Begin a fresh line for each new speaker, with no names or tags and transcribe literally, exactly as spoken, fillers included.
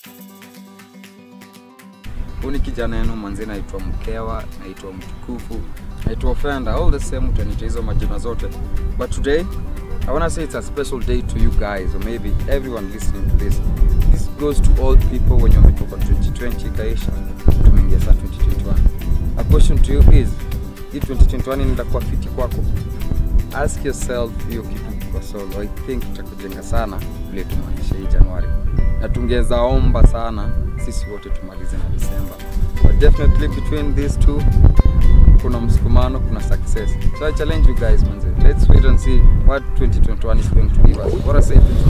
Huni kijana yenu manzi naitwa Mkewa, naitwa Mtukufu, naitwa Offender, all the same utanita hizo majina zote. But today, I want to say it's a special day to you guys, or maybe everyone listening to this. This goes to all people when you're making twenty twenty kaisha, tumeingia sa twenty twenty-one. A question to you is, if twenty twenty-one nitakuwa fiti kwako? Ask yourself hiyo kitu kwa solo. I think tutakujenga sana vile tumaanisha hii Januari. Na tungeza omba sana sisi wote tumalize na December. But definitely between these two kuna msukumano, kuna success. So I challenge you guys manze. Let's wait and see what twenty twenty-one is going to give us. What I say